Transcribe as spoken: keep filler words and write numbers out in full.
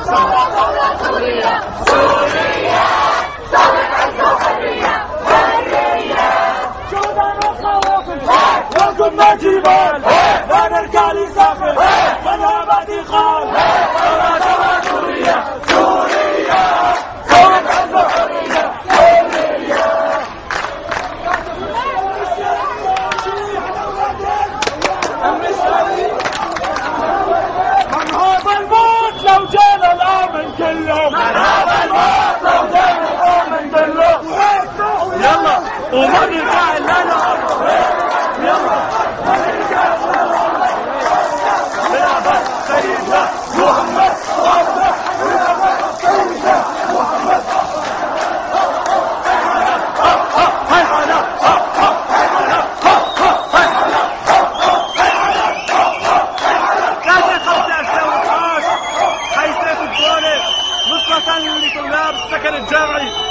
ثورة ثورة سورية سورية ثورة عز وحرية حرية جودان وخوافل وكنا جبال لا نرجع لسافر من أبدي خال ثورة ثورة سورية سورية ثورة عز وحرية حرية مرحبا الموت لو جانا الامن كله مرحبا الموت لو جانا الامن كله يلا وما نرجع الا نعرف يلا ما نرجع الا نعرف بلعبة سيدنا محمد الله بلعبة سيدنا محمد هاي حالا هاي حالا هاي حالا حيثية الدولة نصرة لطلاب السكن الجامعي